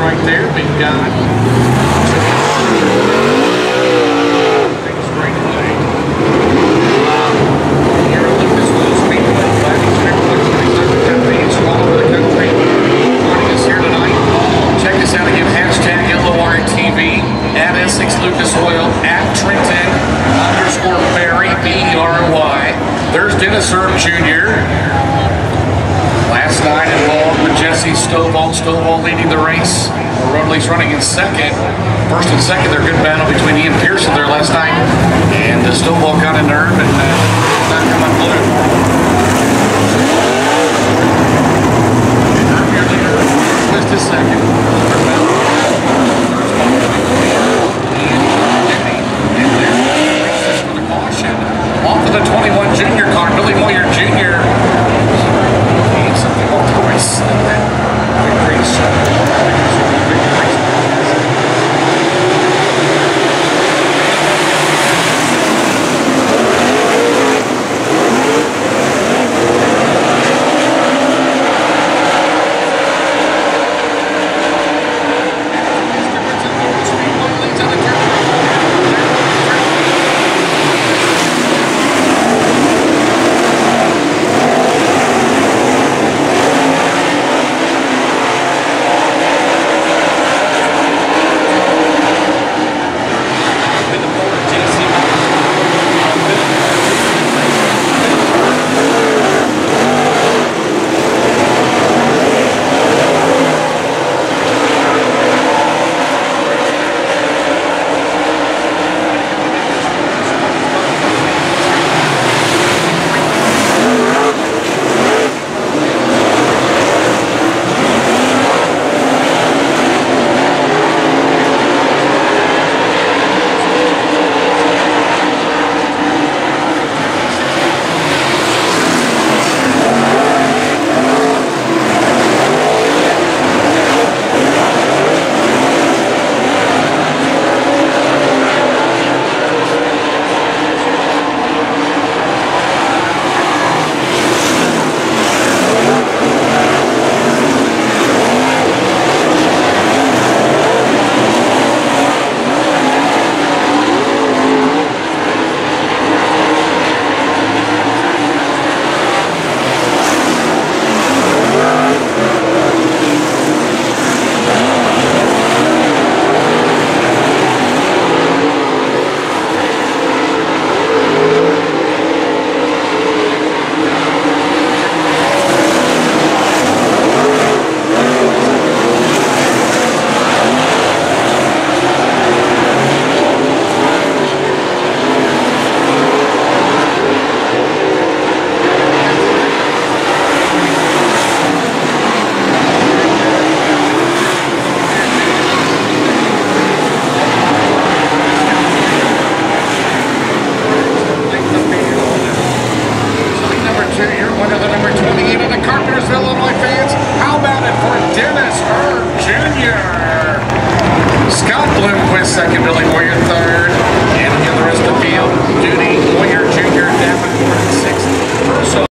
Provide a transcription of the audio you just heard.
right there. We've got big straightaway. Here at Lucas Oil Speedway, Latin Speedway 27 campaigns from all over the country. Joining us here tonight. Check us out again. Hashtag LORTV at Essex Lucas Oil at Trenton _Berry BRY. There's Dennis Erb Jr. Last night involved with Jesse Stovall. Stovall leading the race. Rudley's running in second. First and second, they're good battle between Ian Pearson there last night. And Stovall got a nerve and not coming blue. And Erb your leader. Just a second. Off of the 21 junior car, Billy Moyer Jr. Needs something more twice than that victory. Illinois fans, how about it for Dennis Erb Jr.? Scott Bloomquist second, Billy Moyer third, and again the rest of the field, Duty, Moyer Jr., Davenport sixth.